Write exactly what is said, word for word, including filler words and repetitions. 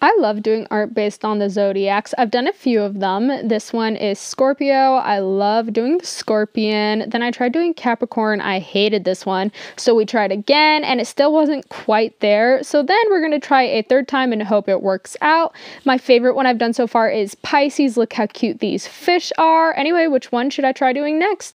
I love doing art based on the zodiacs. I've done a few of them. This one is Scorpio. I love doing the scorpion. Then I tried doing Capricorn. I hated this one. So we tried again and it still wasn't quite there. So then we're going to try a third time and hope it works out. My favorite one I've done so far is Pisces. Look how cute these fish are. Anyway, which one should I try doing next?